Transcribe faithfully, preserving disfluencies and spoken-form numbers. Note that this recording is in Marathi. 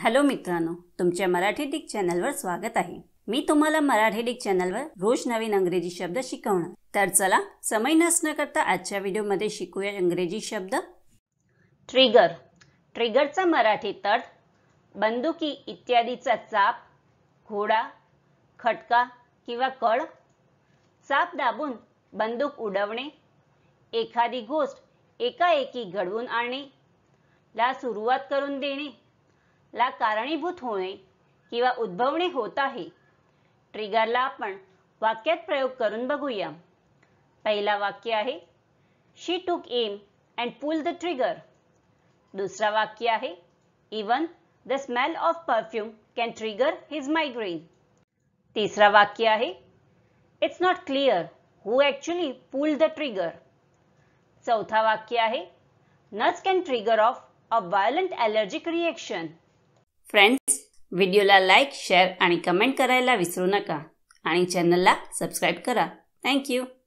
हॅलो मित्रांनो, तुमच्या मराठी डिक चॅनलवर स्वागत आहे। मी तुम्हाला मराठी डिक चॅनलवर रोज नवीन इंग्रजी शब्द शिकवणार। तर चला समय नष्ट न करता आजच्या व्हिडिओमध्ये शिकूया इंग्रजी शब्द। ट्रिगर। ट्रिगरचा मराठीत अर्थ बंदुकी इत्यादीचा चाप, घोडा, खटका किंवा कळ। चाप दाबून बंदूक उडवणे, एखादी गोष्ट एकाएकी घडवून आणणे, ला सुरुवात करून देणे, ला कारणीभूत होणे किंवा उद्भवणे होत आहे। ट्रिगरला आपण वाक्यात प्रयोग करून बघूया। पहिला वाक्य आहे she took aim and pull the trigger. दुसरा वाक्य आहे even the smell of perfume can trigger his migraine. तिसरा वाक्य आहे it's not clear who actually pulled the trigger. चौथा वाक्य आहे nuts can trigger off a violent allergic reaction. Friends, व्हिडिओला लाईक, शेअर आणि कमेंट करायला विसरू नका आणि चॅनलला सबस्क्राईब करा। Thank you.